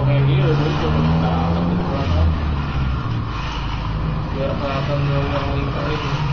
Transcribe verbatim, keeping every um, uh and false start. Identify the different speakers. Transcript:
Speaker 1: kayak gini udah dulu coba kita angkat di belakang biar kelihatan yang lingkar ini.